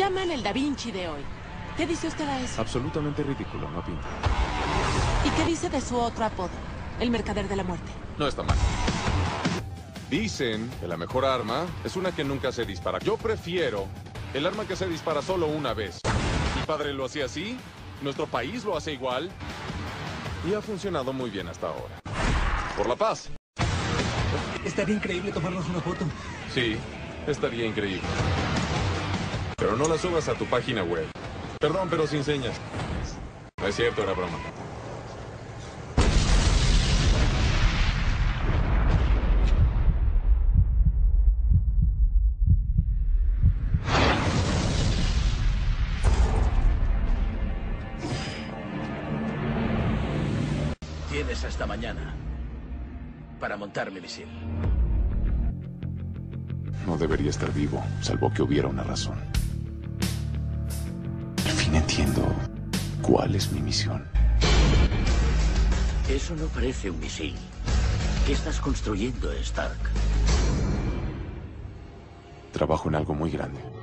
llaman el Da Vinci de hoy. ¿Qué dice usted a eso? Absolutamente ridículo, no pinta. ¿Y qué dice de su otro apodo? El mercader de la muerte. No está mal. Dicen que la mejor arma es una que nunca se dispara. Yo prefiero el arma que se dispara solo una vez. Mi padre lo hacía así, nuestro país lo hace igual, y ha funcionado muy bien hasta ahora. Por la paz. Estaría increíble tomarnos una foto. Sí, estaría increíble. Pero no la subas a tu página web. Perdón, pero sin señas. No es cierto, era broma. Tienes hasta mañana para montar mi misil. No debería estar vivo, salvo que hubiera una razón. Al fin entiendo cuál es mi misión. Eso no parece un misil. ¿Qué estás construyendo, Stark? Trabajo en algo muy grande.